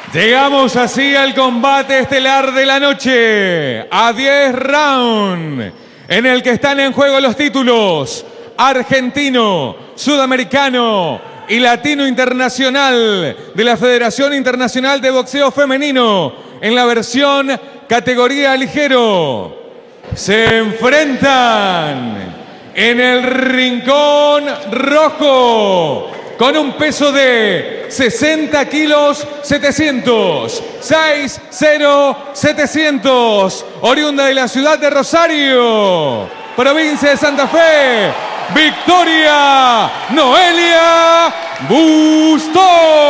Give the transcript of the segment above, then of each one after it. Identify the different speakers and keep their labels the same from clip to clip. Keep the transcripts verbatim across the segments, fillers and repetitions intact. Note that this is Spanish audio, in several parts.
Speaker 1: Llegamos así al combate estelar de la noche, a diez rounds, en el que están en juego los títulos argentino, sudamericano y latino internacional de la Federación Internacional de Boxeo Femenino en la versión categoría ligero. Se enfrentan en el rincón rojo con un peso de sesenta kilos setecientos, seis cero setecientos, oriunda de la ciudad de Rosario, provincia de Santa Fe, Victoria Noelia Bustos.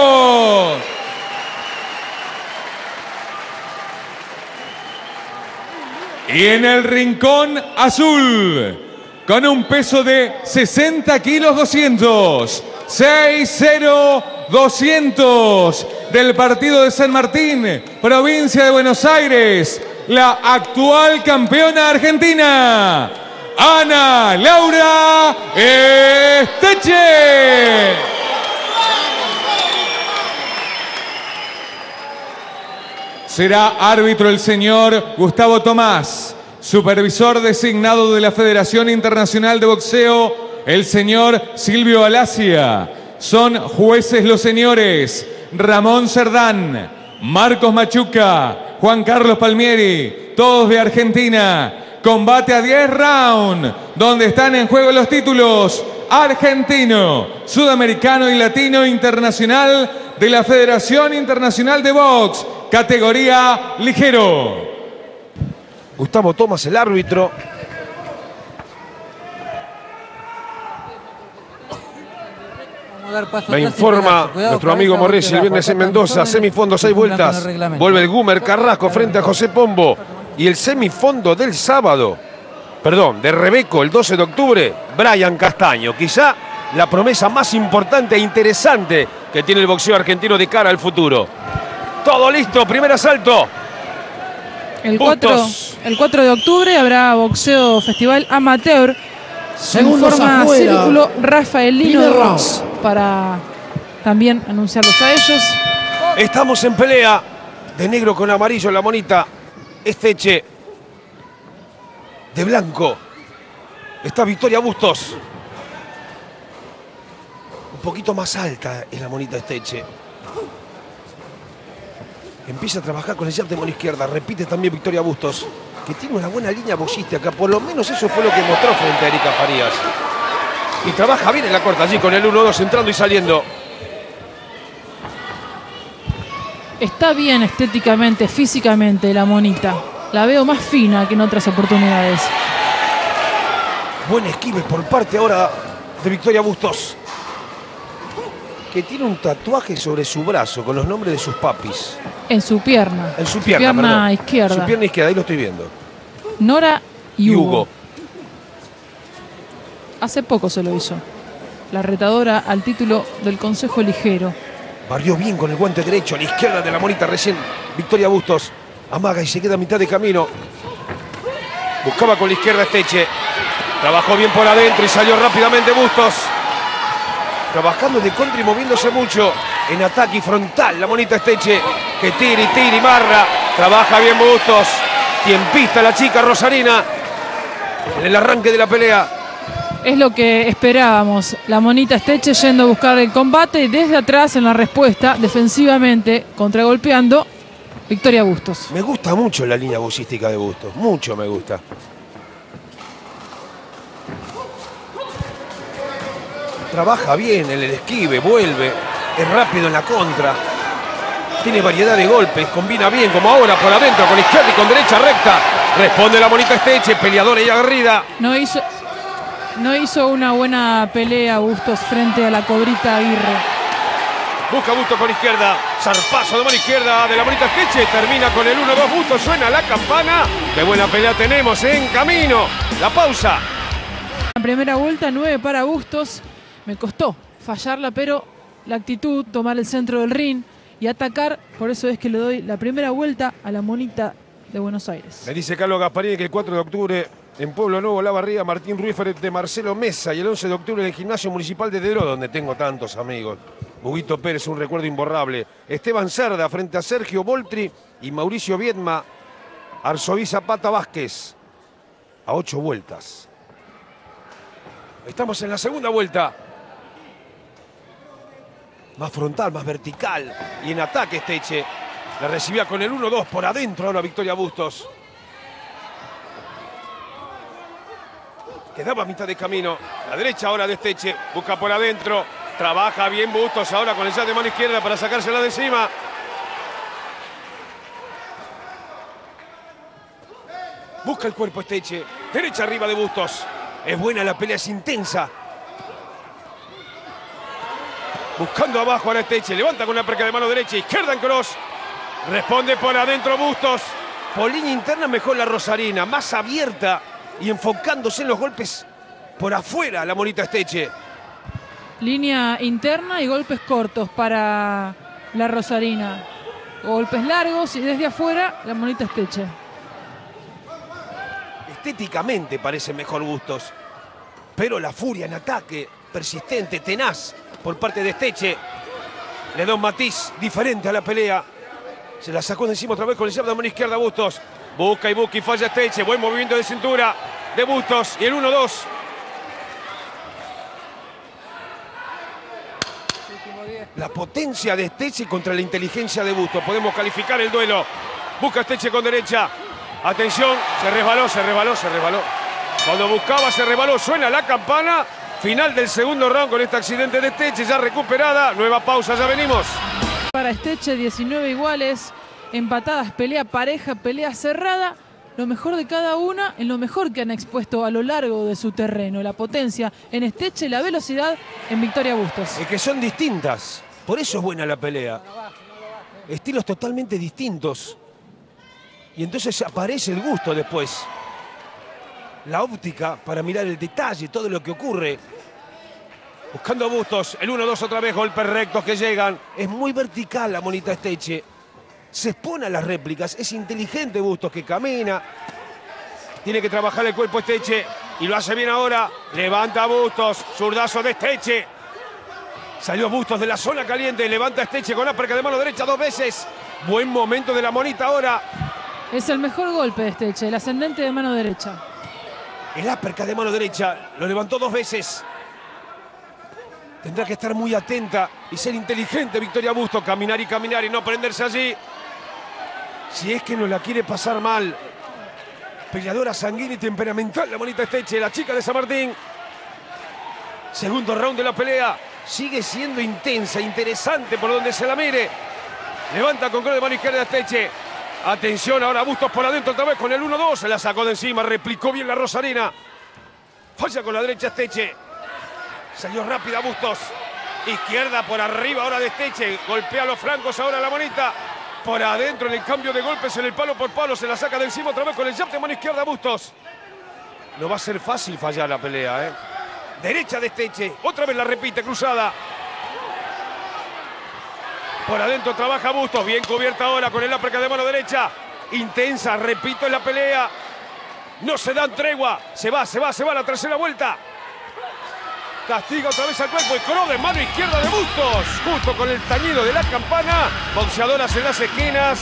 Speaker 1: Y en el rincón azul, con un peso de sesenta kilos doscientos, seis cero doscientos, del partido de San Martín, provincia de Buenos Aires, la actual campeona argentina, Ana Laura Esteche. Será árbitro el señor Gustavo Tomás, supervisor designado de la Federación Internacional de Boxeo, el señor Silvio Alacia. Son jueces los señores Ramón Cerdán, Marcos Machuca, Juan Carlos Palmieri, todos de Argentina. Combate a diez rounds, donde están en juego los títulos argentino, sudamericano y latino internacional de la Federación Internacional de Box, categoría ligero.
Speaker 2: Gustavo Tomás, el árbitro. Me informa nuestro amigo Morresi, el viernes en Mendoza, semifondo seis vueltas. Vuelve el Gumer Carrasco frente a José Pombo. Y el semifondo del sábado, perdón, de Rebeco, el doce de octubre, Brian Castaño. Quizá la promesa más importante e interesante que tiene el boxeo argentino de cara al futuro. Todo listo, primer asalto.
Speaker 3: El cuatro, el cuatro de octubre habrá boxeo festival amateur.
Speaker 4: Segundos
Speaker 3: en forma
Speaker 4: afuera.
Speaker 3: círculo Rafaelino de
Speaker 4: Primer
Speaker 3: Box, para también anunciarlos a ellos.
Speaker 2: Estamos en pelea. De negro con amarillo la monita. Esteche. De blanco está Victoria Bustos. Un poquito más alta es la monita Esteche. Empieza a trabajar con el jab de mano izquierda. Repite también Victoria Bustos, que tiene una buena línea boxística. Por lo menos eso fue lo que mostró frente a Erika Farías. Y trabaja bien en la corta allí con el uno dos entrando y saliendo.
Speaker 3: Está bien estéticamente, físicamente la monita. La veo más fina que en otras oportunidades.
Speaker 2: Buen esquive por parte ahora de Victoria Bustos, que tiene un tatuaje sobre su brazo con los nombres de sus papis.
Speaker 3: En su pierna.
Speaker 2: En su pierna,
Speaker 3: pierna
Speaker 2: perdón.
Speaker 3: izquierda.
Speaker 2: Su pierna izquierda, ahí lo estoy viendo.
Speaker 3: Nora y
Speaker 2: Y
Speaker 3: Hugo.
Speaker 2: Hugo.
Speaker 3: Hace poco se lo hizo. La retadora al título del Consejo Ligero.
Speaker 2: Barrió bien con el guante derecho a la izquierda de la monita recién. Victoria Bustos amaga y se queda a mitad de camino. Buscaba con la izquierda Esteche. Trabajó bien por adentro y salió rápidamente Bustos. Trabajando de contra y moviéndose mucho en ataque y frontal la monita Esteche, que tira y tira y marra. Trabaja bien Bustos. Tiempista la chica rosarina en el arranque de la pelea.
Speaker 3: Es lo que esperábamos. La monita Esteche yendo a buscar el combate y desde atrás en la respuesta, defensivamente, contragolpeando, Victoria Bustos.
Speaker 2: Me gusta mucho la línea boxística de Bustos. Mucho me gusta. Trabaja bien en el esquive, vuelve. Es rápido en la contra. Tiene variedad de golpes. Combina bien, como ahora, por adentro, con izquierda y con derecha recta. Responde la monita Esteche, peleadora y aguerrida.
Speaker 3: No hizo, no hizo una buena pelea Bustos frente a la Cobrita Aguirre.
Speaker 2: Busca Bustos con izquierda. Zarpazo de mano izquierda de la monita Esteche. Termina con el uno dos Bustos. Suena la campana. Qué buena pelea tenemos en camino. La pausa.
Speaker 3: La primera vuelta, nueve para Bustos. Me costó fallarla, pero la actitud, tomar el centro del ring y atacar, por eso es que le doy la primera vuelta a la monita de Buenos Aires.
Speaker 2: Me dice Carlos Gasparini que el cuatro de octubre en Pueblo Nuevo, La Barriga, Martín Ruiz de Marcelo Mesa, y el once de octubre en el Gimnasio Municipal de Dedró, donde tengo tantos amigos. Huguito Pérez, un recuerdo imborrable. Esteban Cerda frente a Sergio Boltri y Mauricio Viedma, Arzoví Zapata Vázquez, a ocho vueltas. Estamos en la segunda vuelta. Más frontal, más vertical y en ataque Esteche. La recibía con el uno dos por adentro ahora Victoria Bustos. Quedaba a mitad de camino. La derecha ahora de Esteche. Busca por adentro. Trabaja bien Bustos ahora con el jab de mano izquierda para sacársela de encima. Busca el cuerpo Esteche. Derecha arriba de Bustos. Es buena la pelea, es intensa. Buscando abajo ahora Esteche. Levanta con una perca de mano derecha. Izquierda en cross. Responde por adentro Bustos. Por línea interna mejor la rosarina. Más abierta y enfocándose en los golpes por afuera la monita Esteche.
Speaker 3: Línea interna y golpes cortos para la rosarina. Golpes largos y desde afuera la monita Esteche.
Speaker 2: Estéticamente parece mejor Bustos. Pero la furia en ataque, persistente, tenaz por parte de Esteche, le da un matiz diferente a la pelea. Se la sacó de encima otra vez con el jab de mano izquierda Bustos. Busca y busca y falla Esteche. Buen movimiento de cintura de Bustos. Y el uno dos. La potencia de Esteche contra la inteligencia de Bustos. Podemos calificar el duelo. Busca Esteche con derecha. Atención. Se resbaló, se resbaló, se resbaló. Cuando buscaba se resbaló. Suena la campana. Final del segundo round con este accidente de Esteche. Ya recuperada. Nueva pausa. Ya venimos.
Speaker 3: Para Esteche, diecinueve iguales, empatadas, pelea pareja, pelea cerrada. Lo mejor de cada una en lo mejor que han expuesto a lo largo de su terreno. La potencia en Esteche, la velocidad en Victoria Bustos.
Speaker 2: Es que son distintas. Por eso es buena la pelea. Estilos totalmente distintos. Y entonces aparece el gusto después. La óptica para mirar el detalle, todo lo que ocurre. Buscando a Bustos, el uno dos otra vez, golpes rectos que llegan. Es muy vertical la monita Esteche. Se expone a las réplicas, es inteligente Bustos que camina. Tiene que trabajar el cuerpo Esteche y lo hace bien ahora. Levanta a Bustos, zurdazo de Esteche. Salió Bustos de la zona caliente, levanta a Esteche con uppercut de mano derecha dos veces. Buen momento de la monita ahora.
Speaker 3: Es el mejor golpe de Esteche, el ascendente de mano derecha.
Speaker 2: El uppercut de mano derecha, lo levantó dos veces. Tendrá que estar muy atenta y ser inteligente Victoria Bustos. Caminar y caminar y no prenderse allí. Si es que no la quiere pasar mal. Peleadora sanguínea y temperamental la monita Esteche, la chica de San Martín. Segundo round de la pelea. Sigue siendo intensa, interesante por donde se la mire. Levanta con cross de mano izquierda Esteche. Atención ahora Bustos por adentro otra vez con el uno dos. Se la sacó de encima, replicó bien la rosarina. Falla con la derecha Esteche. Salió rápida Bustos. Izquierda por arriba ahora de Esteche. Golpea los flancos ahora la monita. Por adentro en el cambio de golpes en el palo por palo. Se la saca de encima otra vez con el jab de mano izquierda Bustos. No va a ser fácil fallar la pelea, ¿eh? Derecha de Esteche. Otra vez la repite cruzada. Por adentro trabaja Bustos. Bien cubierta ahora con el uppercut de mano derecha. Intensa, repito, en la pelea. No se dan tregua. Se va, se va, se va la tercera vuelta. Castiga otra vez al cuerpo y cross de mano izquierda de Bustos. Justo con el tañido de la campana. Boxeadoras en las esquinas.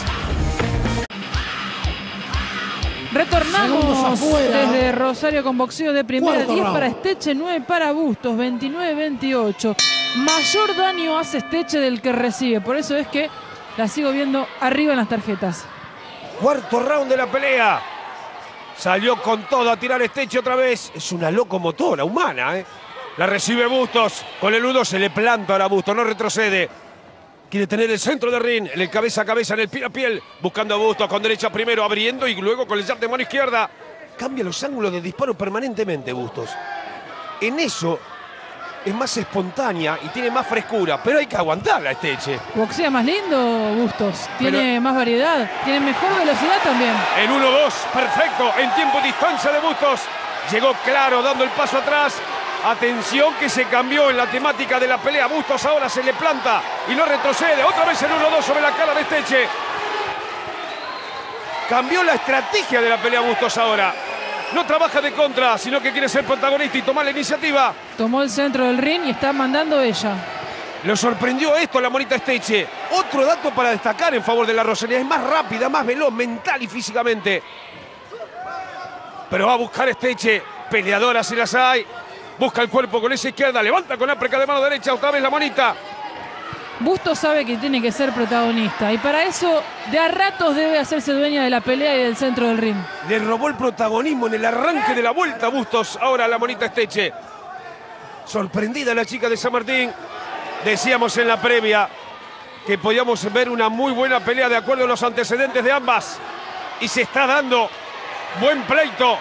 Speaker 3: Retornamos desde Rosario con boxeo de primera. diez para Esteche, nueve para Bustos. veintinueve veintiocho. Mayor daño hace Esteche del que recibe. Por eso es que la sigo viendo arriba en las tarjetas.
Speaker 2: Cuarto round de la pelea. Salió con todo a tirar Esteche otra vez. Es una locomotora humana, ¿eh? La recibe Bustos. Con el uno se le planta ahora a Bustos. No retrocede. Quiere tener el centro de ring. En el cabeza a cabeza, en el piel a piel. Buscando a Bustos con derecha primero, abriendo y luego con el jab de mano izquierda. Cambia los ángulos de disparo permanentemente Bustos. En eso es más espontánea y tiene más frescura. Pero hay que aguantarla Esteche.
Speaker 3: Boxea más lindo Bustos. Tiene pero más variedad. Tiene mejor velocidad también.
Speaker 2: El uno dos, perfecto. En tiempo y distancia de Bustos. Llegó claro, dando el paso atrás. Atención que se cambió en la temática de la pelea. Bustos ahora se le planta y no retrocede. Otra vez el uno dos sobre la cara de Esteche. Cambió la estrategia de la pelea Bustos ahora. No trabaja de contra, sino que quiere ser protagonista y tomar la iniciativa.
Speaker 3: Tomó el centro del ring y está mandando ella.
Speaker 2: Lo sorprendió esto a la Monita Esteche. Otro dato para destacar en favor de la Rosalía. Es más rápida, más veloz, mental y físicamente. Pero va a buscar Esteche. Peleadoras si las hay. Busca el cuerpo con esa izquierda. Levanta con uppercut de mano derecha. Otra vez la Monita.
Speaker 3: Bustos sabe que tiene que ser protagonista. Y para eso, de a ratos debe hacerse dueña de la pelea y del centro del ring.
Speaker 2: Le robó el protagonismo en el arranque de la vuelta Bustos. Ahora la Monita Esteche. Sorprendida la chica de San Martín. Decíamos en la previa que podíamos ver una muy buena pelea de acuerdo a los antecedentes de ambas. Y se está dando buen pleito.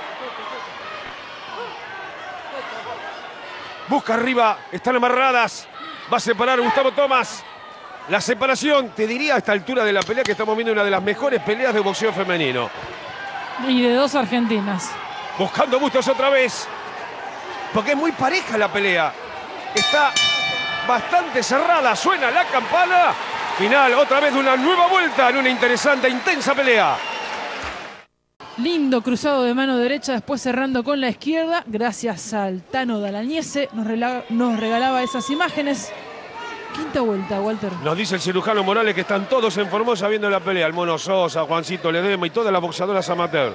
Speaker 2: Busca arriba, están amarradas. Va a separar a Gustavo Tomás. La separación, te diría a esta altura de la pelea que estamos viendo una de las mejores peleas de boxeo femenino.
Speaker 3: Y de dos argentinas.
Speaker 2: Buscando Bustos otra vez. Porque es muy pareja la pelea. Está bastante cerrada, suena la campana. Final otra vez de una nueva vuelta en una interesante, intensa pelea.
Speaker 3: Lindo cruzado de mano derecha, después cerrando con la izquierda. Gracias al Tano Dalañese, nos, nos regalaba esas imágenes. Quinta vuelta, Walter.
Speaker 2: Nos dice el cirujano Morales que están todos en Formosa viendo la pelea. El Mono Sosa, Juancito Ledema y todas las boxeadoras amateur.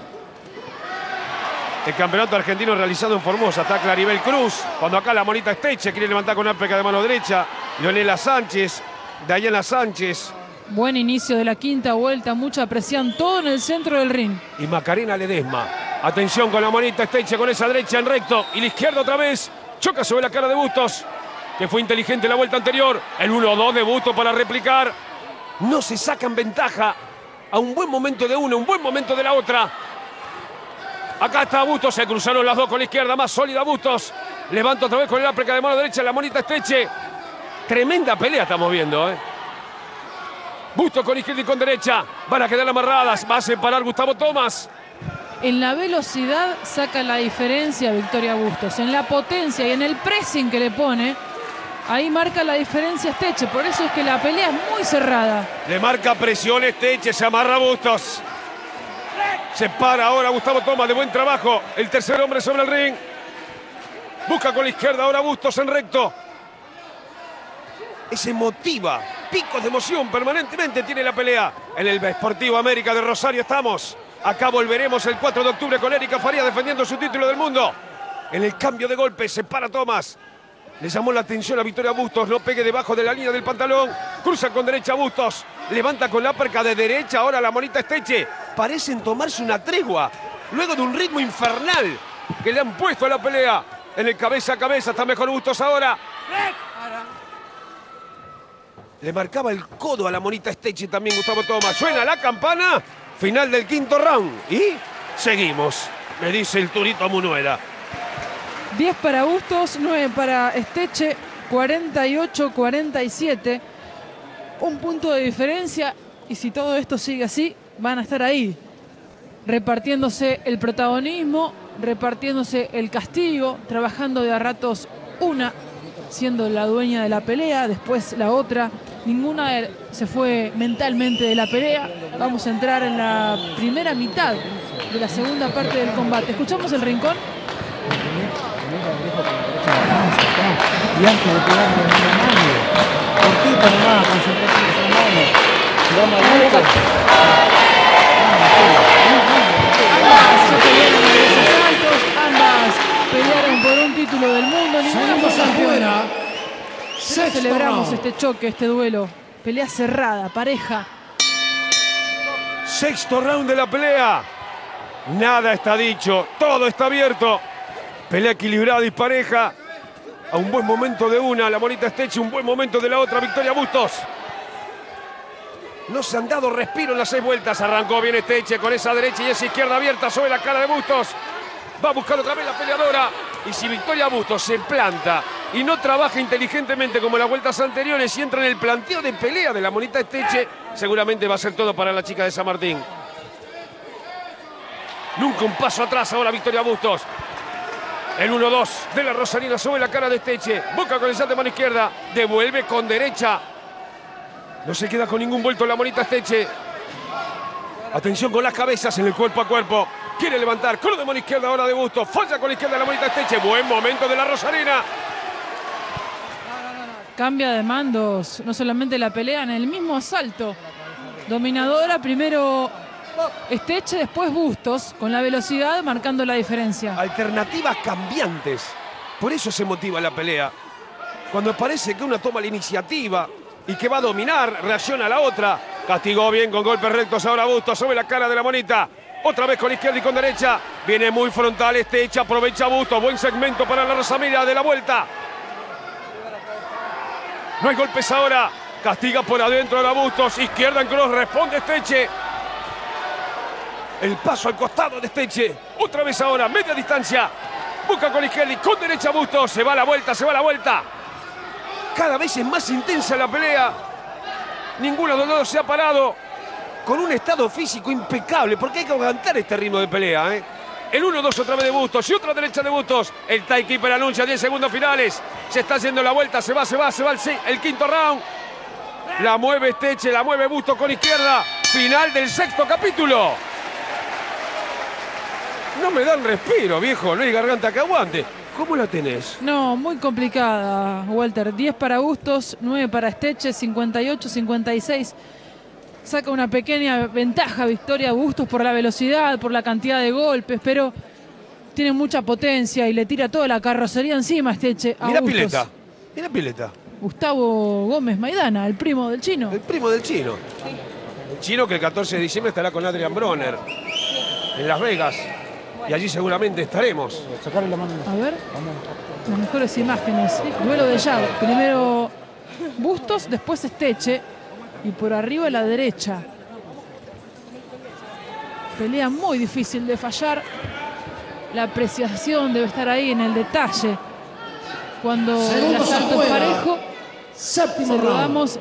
Speaker 2: El campeonato argentino realizado en Formosa. Está Claribel Cruz. Cuando acá la Monita Esteche quiere levantar con uppercut de mano derecha. Leonela Sánchez. Dayana Sánchez.
Speaker 3: Buen inicio de la quinta vuelta. Mucha presión. Todo en el centro del ring.
Speaker 2: Y Macarena Ledesma. Atención con la Monita Esteche con esa derecha en recto. Y la izquierda otra vez. Choca sobre la cara de Bustos. Que fue inteligente la vuelta anterior. El uno dos de Bustos para replicar. No se sacan ventaja. A un buen momento de una, un buen momento de la otra. Acá está Bustos, se cruzaron las dos con la izquierda, más sólida Bustos. Levanta otra vez con el uppercut de mano derecha, la Monita Esteche. Tremenda pelea estamos viendo, ¿eh? Bustos con izquierda y con derecha. Van a quedar amarradas, va a separar Gustavo Tomás.
Speaker 3: En la velocidad saca la diferencia Victoria Bustos. En la potencia y en el pressing que le pone, ahí marca la diferencia Esteche. Por eso es que la pelea es muy cerrada.
Speaker 2: Le marca presión Esteche, se amarra Bustos. Se para ahora Gustavo Tomás, de buen trabajo. El tercer hombre sobre el ring. Busca con la izquierda ahora Bustos en recto. Es emotiva. Picos de emoción permanentemente tiene la pelea. En el Sportivo América de Rosario estamos. Acá volveremos el cuatro de octubre con Erika Faría defendiendo su título del mundo. En el cambio de golpe se para Tomás. Le llamó la atención a Victoria Bustos. No pegue debajo de la línea del pantalón. Cruza con derecha Bustos. Levanta con la uppercut de derecha ahora la Monita Esteche. Parecen tomarse una tregua. Luego de un ritmo infernal que le han puesto a la pelea. En el cabeza a cabeza está mejor Bustos ahora. Le marcaba el codo a la Monita Esteche también Gustavo Tomás. Suena la campana. Final del quinto round. Y seguimos. Me dice el Turito Munuera.
Speaker 3: diez para Bustos, nueve para Esteche, cuarenta y ocho a cuarenta y siete. Un punto de diferencia y si todo esto sigue así, van a estar ahí. Repartiéndose el protagonismo, repartiéndose el castigo, trabajando de a ratos una, siendo la dueña de la pelea, después la otra. Ninguna se fue mentalmente de la pelea. Vamos a entrar en la primera mitad de la segunda parte del combate. ¿Escuchamos el rincón?
Speaker 4: Y antes de pegarle en la mano, cortito nomás, concentrate en esa mano. Vamos a ver.
Speaker 3: Ambas se pelearon en los asaltos, ambas pelearon por un título del mundo. Ninguna fue campeona. Celebramos este choque, este duelo. Pelea cerrada, pareja.
Speaker 2: Sexto round de la pelea. Nada está dicho, todo está abierto. Pelea equilibrada y pareja. A un buen momento de una, la Monita Esteche, un buen momento de la otra, Victoria Bustos. No se han dado respiro en las seis vueltas. Arrancó bien Esteche con esa derecha y esa izquierda abierta sobre la cara de Bustos. Va a buscar otra vez la peleadora. Y si Victoria Bustos se planta y no trabaja inteligentemente como en las vueltas anteriores y entra en el planteo de pelea de la Monita Esteche, seguramente va a ser todo para la chica de San Martín. Nunca un paso atrás ahora Victoria Bustos. El uno dos de la Rosarina sobre la cara de Esteche. Busca con el salto de mano izquierda. Devuelve con derecha. No se queda con ningún vuelto la Monita Esteche. Atención con las cabezas en el cuerpo a cuerpo. Quiere levantar. Cruz de mano izquierda ahora de Bustos. Falla con la izquierda de la Monita Esteche. Buen momento de la Rosarina.
Speaker 3: Cambia de mandos, no solamente la pelea, en el mismo asalto. Dominadora, primero Esteche, después Bustos, con la velocidad marcando la diferencia.
Speaker 2: Alternativas cambiantes. Por eso se motiva la pelea. Cuando parece que una toma la iniciativa y que va a dominar, reacciona a la otra. Castigó bien con golpes rectos ahora Bustos sobre la cara de la Monita. Otra vez con izquierda y con derecha. Viene muy frontal Esteche, aprovecha Bustos. Buen segmento para la Rosamira de la vuelta. No hay golpes ahora. Castiga por adentro a Bustos. Izquierda en cross. Responde Esteche. El paso al costado de Esteche. Otra vez ahora. Media distancia. Busca con izquierda y con derecha Bustos. Se va a la vuelta. Se va a la vuelta. Cada vez es más intensa la pelea. Ninguno de los dos se ha parado. Con un estado físico impecable. Porque hay que aguantar este ritmo de pelea, ¿eh? El uno dos otra vez de Bustos y otra derecha de Bustos. El tie keeper anuncia diez segundos finales. Se está haciendo la vuelta, se va, se va, se va el, el quinto round. La mueve Esteche, la mueve Bustos con izquierda. Final del sexto capítulo. No me dan respiro, viejo. No hay garganta que aguante. ¿Cómo la tenés?
Speaker 3: No, muy complicada, Walter. diez para Bustos, nueve para Esteche, cincuenta y ocho cincuenta y seis. Saca una pequeña ventaja Victoria Bustos por la velocidad, por la cantidad de golpes, pero tiene mucha potencia y le tira toda la carrocería encima a Esteche.
Speaker 2: Mira Pileta, mira Pileta.
Speaker 3: Gustavo Gómez Maidana, el primo del chino.
Speaker 2: El primo del chino. El chino que el catorce de diciembre estará con Adrian Bronner en Las Vegas. Y allí seguramente estaremos.
Speaker 3: A ver, las mejores imágenes. Duelo de llave. Primero Bustos, después Esteche. Y por arriba a la derecha. Pelea muy difícil de fallar. La apreciación debe estar ahí en el detalle. Cuando el asalto es parejo, saludamos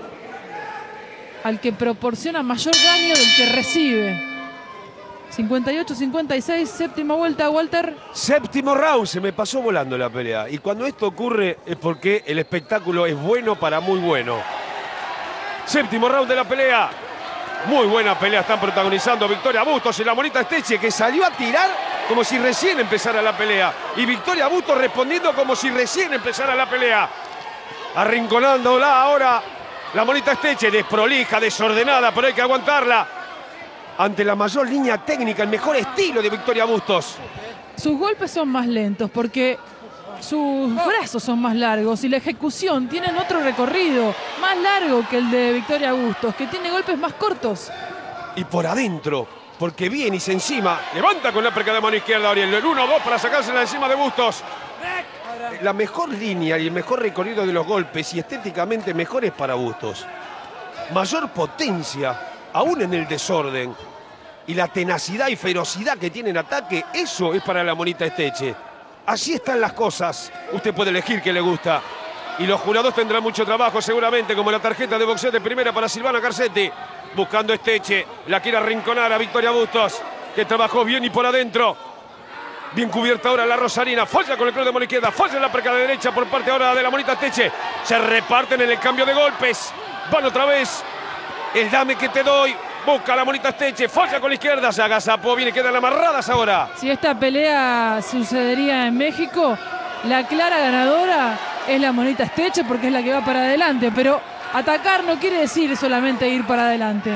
Speaker 3: al que proporciona mayor daño del que recibe. cincuenta y ocho cincuenta y seis, séptima vuelta, Walter.
Speaker 2: Séptimo round, se me pasó volando la pelea. Y cuando esto ocurre es porque el espectáculo es bueno para muy bueno. Séptimo round de la pelea. Muy buena pelea están protagonizando Victoria Bustos y la Monita Esteche, que salió a tirar como si recién empezara la pelea. Y Victoria Bustos respondiendo como si recién empezara la pelea. Arrinconándola ahora la Monita Esteche, desprolija, desordenada, pero hay que aguantarla. Ante la mayor línea técnica, el mejor estilo de Victoria Bustos.
Speaker 3: Sus golpes son más lentos porque sus brazos son más largos y la ejecución tienen otro recorrido más largo que el de Victoria Bustos, que tiene golpes más cortos.
Speaker 2: Y por adentro, porque viene y se encima. Levanta con la perca de mano izquierda Ariel. El uno dos para sacársela de encima de Bustos. La mejor línea y el mejor recorrido de los golpes y estéticamente mejor es para Bustos. Mayor potencia, aún en el desorden. Y la tenacidad y ferocidad que tiene en ataque, eso es para la Monita Esteche. Así están las cosas. Usted puede elegir qué le gusta. Y los jurados tendrán mucho trabajo seguramente, como la tarjeta de boxeo de primera para Silvana Garcetti. Buscando Esteche, la quiere arrinconar a Victoria Bustos, que trabajó bien y por adentro. Bien cubierta ahora la Rosarina. Falla con el cross de mano izquierda. Falla en la perca de derecha por parte ahora de la Monita Esteche. Se reparten en el cambio de golpes. Van otra vez. El dame que te doy. Busca la Monita Esteche, falla con la izquierda, se agazapó, viene, quedan amarradas ahora.
Speaker 3: Si esta pelea sucedería en México, la clara ganadora es la Monita Esteche porque es la que va para adelante, pero atacar no quiere decir solamente ir para adelante.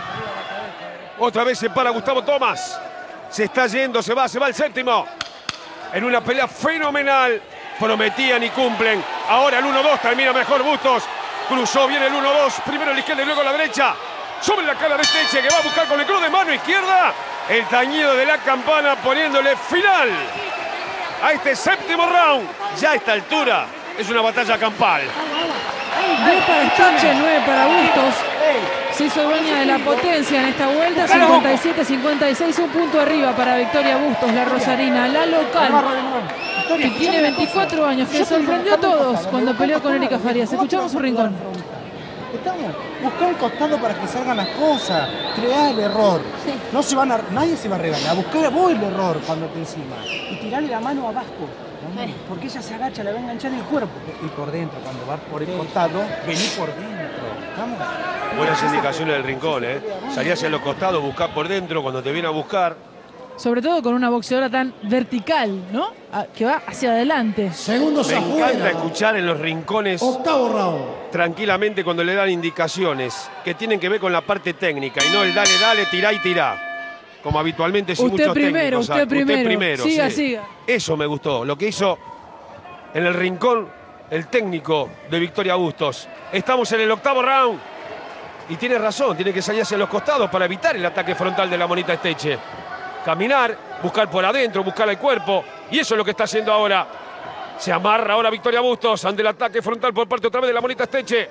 Speaker 2: Otra vez se para Gustavo Tomás, se está yendo, se va, se va el séptimo. En una pelea fenomenal, prometían y cumplen. Ahora el uno dos, termina mejor Bustos, cruzó bien el uno dos, primero a la izquierda y luego a la derecha. Sobre la cara de Esteche, que va a buscar con el cross de mano izquierda. El tañido de la campana poniéndole final a este séptimo round. Ya a esta altura es una batalla campal.
Speaker 3: diez para Esteche, nueve para Bustos. Se hizo dueña de la potencia en esta vuelta. cincuenta y siete cincuenta y seis, un punto arriba para Victoria Bustos, la Rosarina, la local, que tiene veinticuatro años, que sorprendió a todos cuando peleó con Erika Farías. Escuchamos su rincón.
Speaker 4: Estamos, buscar el costado para que salgan las cosas, crear el error. Sí. No se van a, nadie se va a regalar, buscar vos el error cuando te encima. Y tirarle la mano abajo, sí. Porque ella se agacha, la va a enganchar en el cuerpo. Y por dentro, cuando va por el costado, vení por dentro. ¿Estamos?
Speaker 2: Buenas indicaciones del rincón, ¿eh? Salí hacia los costados, buscar por dentro cuando te viene a buscar.
Speaker 3: Sobre todo con una boxeadora tan vertical, ¿no? A- que va hacia adelante.
Speaker 5: Segundos
Speaker 2: Me
Speaker 5: afuera.
Speaker 2: encanta escuchar en los rincones
Speaker 5: Octavo round.
Speaker 2: tranquilamente cuando le dan indicaciones que tienen que ver con la parte técnica y no el dale, dale, tirá y tirá. Como habitualmente sin
Speaker 3: Usted
Speaker 2: muchos
Speaker 3: primero,
Speaker 2: técnicos.
Speaker 3: usted
Speaker 2: hay.
Speaker 3: primero.
Speaker 2: Usted primero,
Speaker 3: Siga,
Speaker 2: sí.
Speaker 3: siga.
Speaker 2: Eso me gustó. Lo que hizo en el rincón el técnico de Victoria Bustos. Estamos en el octavo round. Y tiene razón, tiene que salir hacia los costados para evitar el ataque frontal de la Monita Esteche. Caminar, buscar por adentro, buscar el cuerpo. Y eso es lo que está haciendo ahora. Se amarra ahora Victoria Bustos ante el ataque frontal por parte otra vez de la Monita Esteche.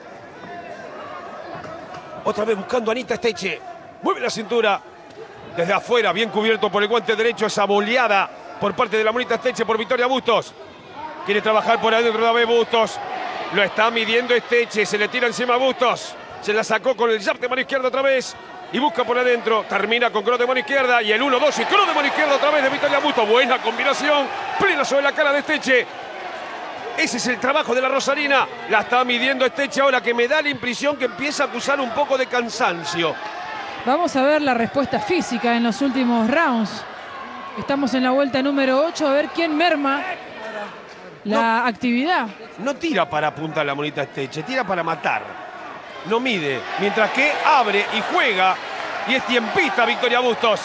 Speaker 2: Otra vez buscando a Anita Esteche. Mueve la cintura. Desde afuera, bien cubierto por el guante derecho, esa boleada por parte de la Monita Esteche por Victoria Bustos. Quiere trabajar por adentro otra vez Bustos. Lo está midiendo Esteche, se le tira encima a Bustos. Se la sacó con el jab de mano izquierda otra vez. Y busca por adentro, termina con cross de mano izquierda. Y el uno dos y cross de mano izquierda otra vez de Victoria Bustos. Buena combinación, plena sobre la cara de Esteche. Ese es el trabajo de la rosarina. La está midiendo Esteche ahora, que me da la impresión que empieza a acusar un poco de cansancio.
Speaker 3: Vamos a ver la respuesta física en los últimos rounds. Estamos en la vuelta número ocho, a ver quién merma la actividad.
Speaker 2: No tira para apuntar la Monita Esteche, tira para matar. No mide, mientras que abre y juega. Y es tiempista Victoria Bustos,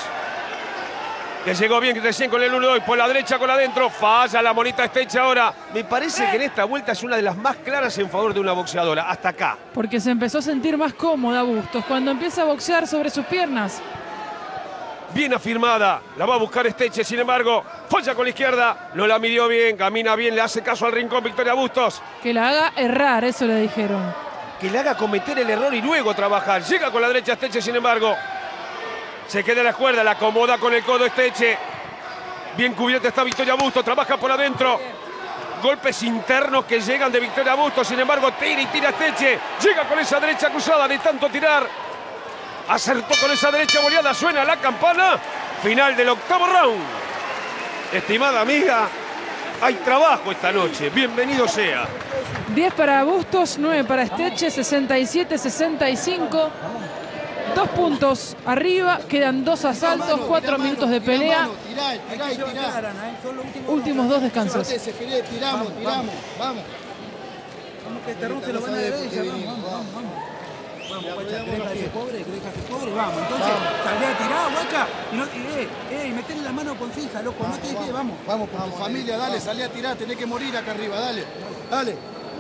Speaker 2: que llegó bien recién con el uno dos por la derecha, con adentro. Falla la Monita Esteche ahora. Me parece que en esta vuelta es una de las más claras en favor de una boxeadora. Hasta acá.
Speaker 3: Porque se empezó a sentir más cómoda Bustos cuando empieza a boxear sobre sus piernas.
Speaker 2: Bien afirmada, la va a buscar Esteche, sin embargo, falla con la izquierda, no la midió bien, camina bien, le hace caso al rincón Victoria Bustos.
Speaker 3: Que la haga errar, eso le dijeron.
Speaker 2: Que le haga cometer el error y luego trabajar. Llega con la derecha Esteche, sin embargo, se queda en la cuerda, la acomoda con el codo Esteche. Bien cubierta está Victoria Bustos, trabaja por adentro. Golpes internos que llegan de Victoria Bustos, sin embargo, tira y tira Esteche. Llega con esa derecha cruzada de tanto tirar. Acertó con esa derecha boleada, suena la campana. Final del octavo round. Estimada amiga, hay trabajo esta noche, bienvenido sea.
Speaker 3: diez para Bustos, nueve para Esteche, sesenta y siete sesenta y cinco. Dos puntos arriba, quedan dos asaltos, cuatro minutos de pelea.
Speaker 5: Tirá, tirá, tirá.
Speaker 3: Últimos dos descansos.
Speaker 5: Tiramos, tiramos, vamos.
Speaker 4: Vamos que este round se lo van a deber, vamos, vamos, vamos. Vamos, guacha, ¿querés que hace pobre? ¿Querés que hace pobre? Vamos, entonces, salvé a tirar, guacha. Y no, y, eh, eh, metele la mano con fija, loco, no te dejes, vamos.
Speaker 5: Vamos por tu familia, dale, salí a tirar, tenés que morir acá arriba, dale. Dale.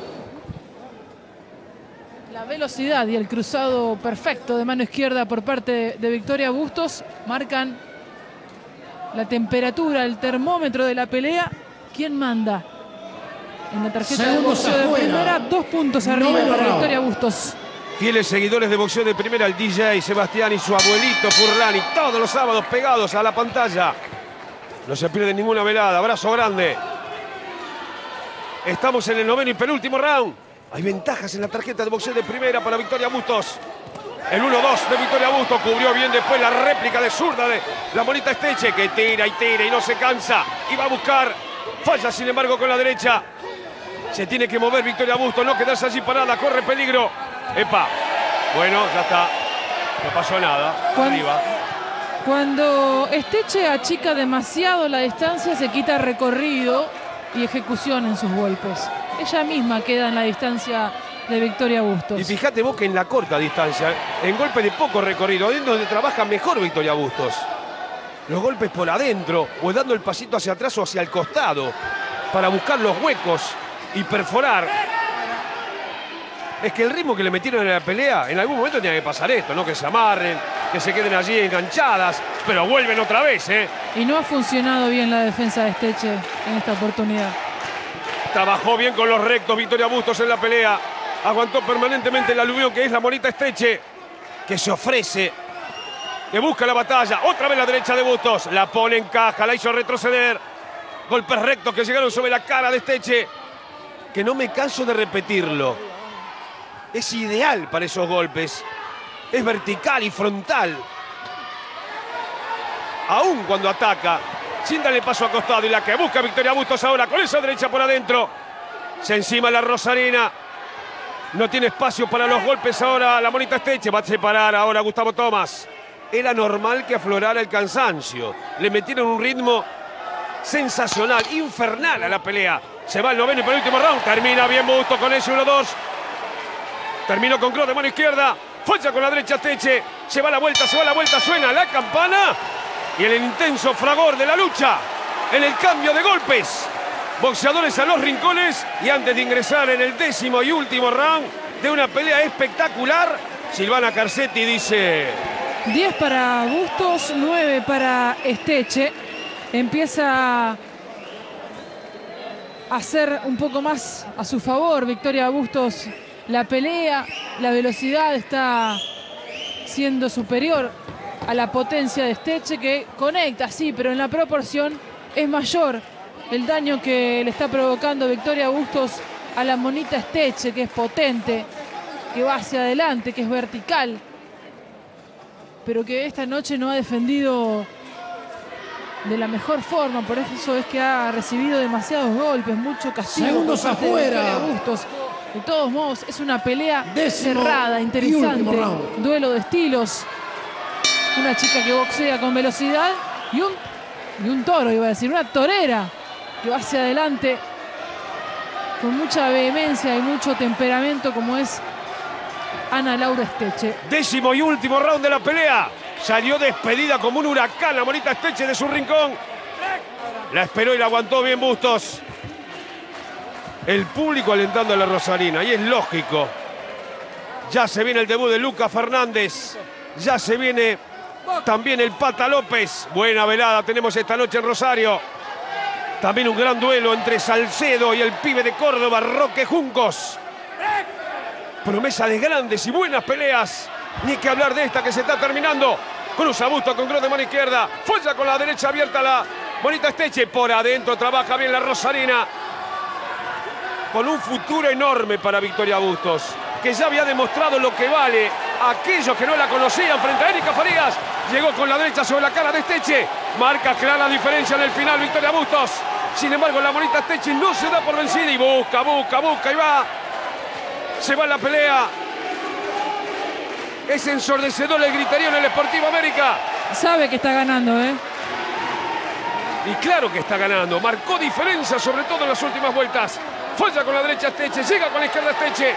Speaker 3: La velocidad y el cruzado perfecto de mano izquierda por parte de, de Victoria Bustos marcan la temperatura, el termómetro de la pelea. ¿Quién manda? En la tarjeta de
Speaker 5: Segundos
Speaker 3: boxeo de
Speaker 5: afuera.
Speaker 3: primera, dos puntos arriba
Speaker 5: Noveno
Speaker 3: para
Speaker 5: round.
Speaker 3: Victoria Bustos.
Speaker 2: Fieles seguidores de boxeo de primera, el D J Sebastián y su abuelito Furlani, todos los sábados pegados a la pantalla. No se pierde ninguna velada, abrazo grande. Estamos en el noveno y penúltimo round. Hay ventajas en la tarjeta de boxeo de primera para Victoria Bustos. El uno dos de Victoria Bustos cubrió bien después la réplica de zurda de la Monita Esteche, que tira y tira y no se cansa. Y va a buscar, falla sin embargo con la derecha. Se tiene que mover Victoria Bustos, no quedarse allí parada, corre peligro. Epa, bueno, ya está, no pasó nada,
Speaker 3: Cuando-
Speaker 2: arriba.
Speaker 3: Cuando Esteche achica demasiado la distancia, se quita recorrido y ejecución en sus golpes. Ella misma queda en la distancia de Victoria Bustos.
Speaker 2: Y fíjate vos que en la corta distancia, en golpe de poco recorrido, ahí es donde trabaja mejor Victoria Bustos. Los golpes por adentro, o dando el pasito hacia atrás o hacia el costado, para buscar los huecos y perforar. Es que el ritmo que le metieron en la pelea, en algún momento tenía que pasar esto, ¿no? Que se amarren, que se queden allí enganchadas, pero vuelven otra vez, ¿eh?
Speaker 3: Y no ha funcionado bien la defensa de Esteche en esta oportunidad.
Speaker 2: Trabajó bien con los rectos Victoria Bustos en la pelea. Aguantó permanentemente el aluvión que es la Monita Esteche, que se ofrece, que busca la batalla. Otra vez la derecha de Bustos, la pone en caja, la hizo retroceder. Golpes rectos que llegaron sobre la cara de Esteche, que no me canso de repetirlo. Es ideal para esos golpes. Es vertical y frontal. Aún cuando ataca, sin darle paso a costado. Y la que busca Victoria Bustos ahora con esa derecha por adentro. Se encima la rosarina. No tiene espacio para los golpes ahora la Monita Esteche. Va a separar ahora Gustavo Thomas. Era normal que aflorara el cansancio. Le metieron un ritmo sensacional, infernal a la pelea. Se va el noveno y por el último round. Termina bien Bustos con ese uno dos. Terminó con cross de mano izquierda. Falla con la derecha Esteche. Se va la vuelta, se va la vuelta. Suena la campana. Y en el intenso fragor de la lucha, en el cambio de golpes, boxeadores a los rincones. Y antes de ingresar en el décimo y último round de una pelea espectacular, Silvana Carcetti dice...
Speaker 3: diez para Bustos, nueve para Esteche. Empieza a hacer un poco más a su favor Victoria Bustos la pelea. La velocidad está siendo superior a la potencia de Esteche, que conecta, sí, pero en la proporción es mayor el daño que le está provocando Victoria Bustos a la Monita Esteche, que es potente, que va hacia adelante, que es vertical, pero que esta noche no ha defendido de la mejor forma. Por eso es que ha recibido demasiados golpes, mucho castigo.
Speaker 6: Segundos
Speaker 3: por parte de
Speaker 6: afuera.
Speaker 3: Victoria Bustos. De todos modos, es una pelea
Speaker 6: Décimo
Speaker 3: cerrada,
Speaker 6: y
Speaker 3: interesante.
Speaker 6: último round.
Speaker 3: Duelo de estilos. Una chica que boxea con velocidad y un, y un toro, iba a decir, una torera que va hacia adelante con mucha vehemencia y mucho temperamento, como es Ana Laura Esteche.
Speaker 2: Décimo y último round de la pelea. Salió despedida como un huracán la Monita Esteche de su rincón. La esperó y la aguantó bien Bustos. El público alentando a la Rosarina. Y es lógico. Ya se viene el debut de Lucas Fernández. Ya se viene también el Pata López. Buena velada tenemos esta noche en Rosario. También un gran duelo entre Salcedo y el pibe de Córdoba, Roque Juncos. Promesa de grandes y buenas peleas. Ni que hablar de esta que se está terminando. Cruza Bustos con cross de mano izquierda. Folla con la derecha abierta la Monita Esteche. Por adentro trabaja bien la Rosarina. Con un futuro enorme para Victoria Bustos, que ya había demostrado lo que vale a aquellos que no la conocían frente a Erika Farías. Llegó con la derecha sobre la cara de Esteche. Marca clara diferencia en el final Victoria Bustos. Sin embargo, la Monita Esteche no se da por vencida y busca, busca, busca y va. Se va la pelea. Es ensordecedor el griterío en el Sportivo América.
Speaker 3: Sabe que está ganando, ¿eh?
Speaker 2: Y claro que está ganando. Marcó diferencia, sobre todo en las últimas vueltas. Falla con la derecha Esteche, llega con la izquierda Esteche.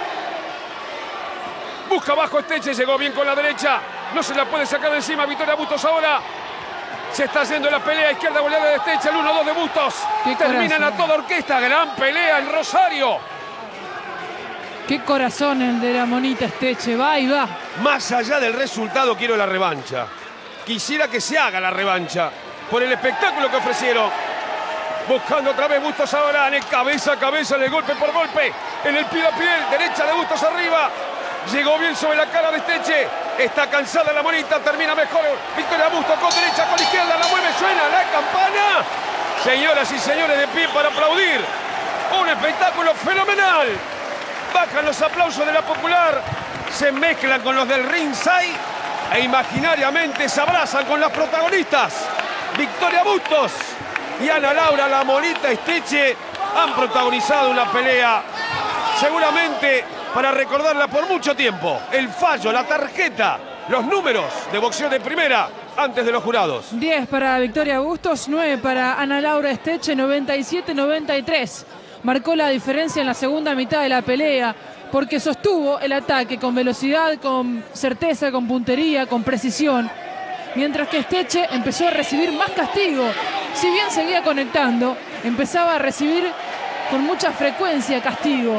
Speaker 2: Busca abajo Esteche, llegó bien con la derecha. No se la puede sacar de encima Victoria Bustos ahora. Se está haciendo la pelea, izquierda goleada de Esteche, el uno dos de Bustos. Terminan a toda orquesta, gran pelea en Rosario.
Speaker 3: Qué corazón el de la Monita Esteche, va y va.
Speaker 2: Más allá del resultado, quiero la revancha. Quisiera que se haga la revancha por el espectáculo que ofrecieron. Buscando otra vez Bustos ahora, en el cabeza a cabeza, en el golpe por golpe, en el piel a piel, derecha de Bustos arriba. Llegó bien sobre la cara de Esteche. Está cansada la Monita, termina mejor Victoria Bustos con derecha, con izquierda, la mueve, suena la campana. Señoras y señores, de pie para aplaudir. Un espectáculo fenomenal. Bajan los aplausos de la popular, se mezclan con los del ringside e imaginariamente se abrazan con las protagonistas. Victoria Bustos y Ana Laura, la Monita Esteche, han protagonizado una pelea seguramente para recordarla por mucho tiempo. El fallo, la tarjeta, los números de boxeo de primera antes de los jurados.
Speaker 3: diez para Victoria Bustos, nueve para Ana Laura Esteche, noventa y siete noventa y tres. Marcó la diferencia en la segunda mitad de la pelea porque sostuvo el ataque con velocidad, con certeza, con puntería, con precisión. Mientras que Esteche empezó a recibir más castigo. Si bien seguía conectando, empezaba a recibir con mucha frecuencia castigo.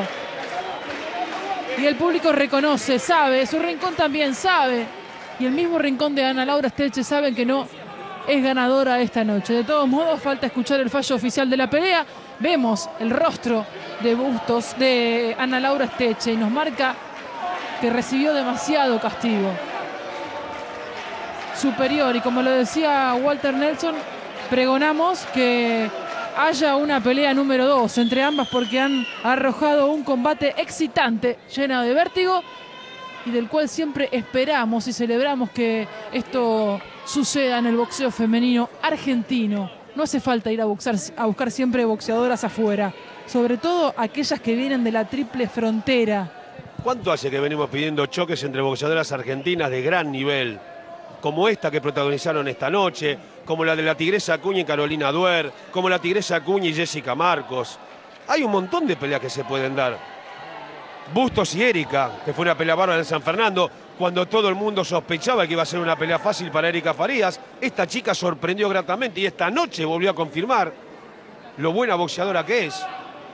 Speaker 3: Y el público reconoce, sabe, su rincón también sabe. Y el mismo rincón de Ana Laura Esteche saben que no es ganadora esta noche. De todos modos, falta escuchar el fallo oficial de la pelea. Vemos el rostro de Bustos, de Ana Laura Esteche, y nos marca que recibió demasiado castigo. Superior, y como lo decía Walter Nelson, pregonamos que haya una pelea número dos entre ambas porque han arrojado un combate excitante, lleno de vértigo, y del cual siempre esperamos y celebramos que esto suceda en el boxeo femenino argentino. No hace falta ir a, boxar, a buscar siempre boxeadoras afuera, sobre todo aquellas que vienen de la triple frontera.
Speaker 2: ¿Cuánto hace que venimos pidiendo choques entre boxeadoras argentinas de gran nivel? Como esta que protagonizaron esta noche, como la de la Tigresa Acuña y Carolina Duer, como la Tigresa Acuña y Jessica Marcos. Hay un montón de peleas que se pueden dar. Bustos y Erika, que fue una pelea bárbara en San Fernando, cuando todo el mundo sospechaba que iba a ser una pelea fácil para Erika Farías. Esta chica sorprendió gratamente y esta noche volvió a confirmar lo buena boxeadora que es.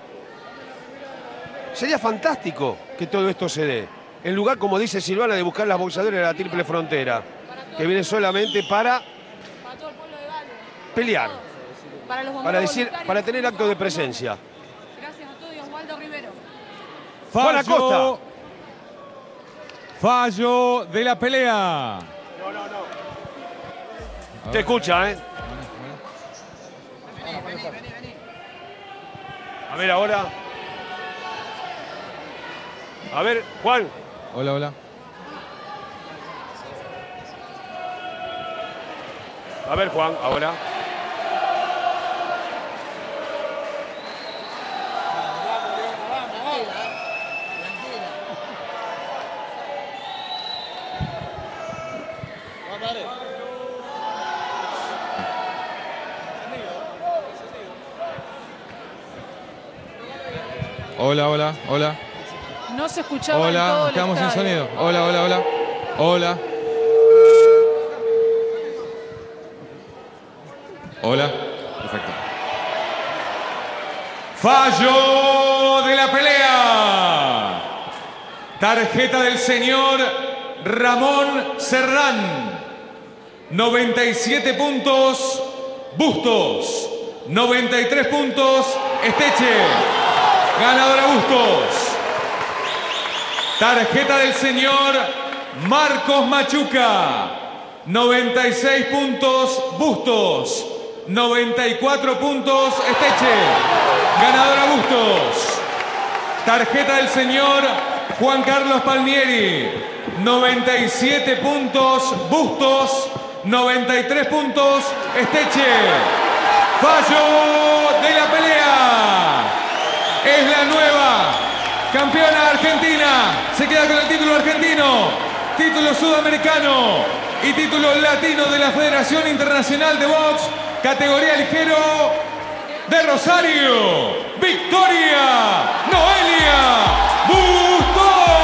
Speaker 2: Sería fantástico que todo esto se dé. En lugar, como dice Silvana, de buscar las boxeadoras de la triple frontera, que vienen solamente para pelear, para, para, decir, para tener acto de presencia.
Speaker 3: Gracias a todos, Osvaldo Rivero.
Speaker 2: Juan Acosta.
Speaker 1: Fallo de la pelea.
Speaker 2: No, no, no. Te escucha, ¿eh? A ver ahora. A ver, Juan.
Speaker 1: Hola, hola.
Speaker 2: A ver, Juan, ahora.
Speaker 1: Hola, hola, hola.
Speaker 3: No se escuchaba en
Speaker 1: Hola,
Speaker 3: todo el
Speaker 1: estamos sin
Speaker 3: estadio.
Speaker 1: sonido. Hola, hola, hola. Hola. Hola. Perfecto. Fallo de la pelea. Tarjeta del señor Ramón Serrán. noventa y siete puntos, Bustos. noventa y tres puntos, Esteche. Ganadora Bustos. Tarjeta del señor Marcos Machuca. noventa y seis puntos, Bustos. noventa y cuatro puntos, Esteche. Ganadora Bustos. Tarjeta del señor Juan Carlos Palmieri. noventa y siete puntos, Bustos. noventa y tres puntos, Esteche. Fallo de la pelea. Es la nueva campeona argentina. Se queda con el título argentino, título sudamericano y título latino de la Federación Internacional de Box, categoría ligero de Rosario. Victoria Noelia Bustos.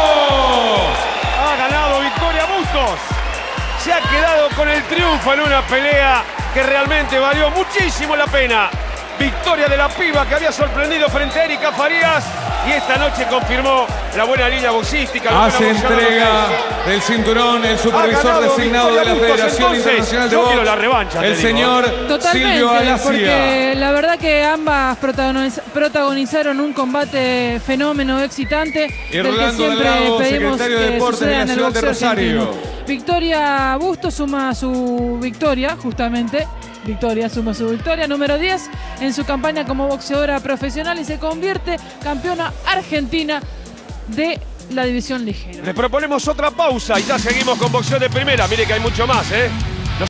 Speaker 2: Ha ganado Victoria Bustos. Se ha quedado con el triunfo en una pelea que realmente valió muchísimo la pena. Victoria de la piba que había sorprendido frente a Erika Farías y esta noche confirmó la buena línea boxística.
Speaker 1: Hace entrega del cinturón el supervisor designado de la Federación Internacional de Box,
Speaker 2: la revancha,
Speaker 1: el señor Silvio Alacia.
Speaker 3: Porque la verdad que ambas protagoniz protagonizaron un combate fenómeno, excitante,
Speaker 1: Y
Speaker 3: del que
Speaker 1: Rolando
Speaker 3: siempre
Speaker 1: Delgado,
Speaker 3: pedimos
Speaker 1: secretario de
Speaker 3: que
Speaker 1: Deportes
Speaker 3: suceda
Speaker 1: de la
Speaker 3: en el
Speaker 1: ciudad de
Speaker 3: boxeo
Speaker 1: Rosario.
Speaker 3: argentino. Victoria Bustos suma su victoria, justamente. Victoria suma su victoria número diez en su campaña como boxeadora profesional y se convierte campeona argentina de la división ligera.
Speaker 2: Les proponemos otra pausa y ya seguimos con boxeo de primera. Mire que hay mucho más, ¿eh?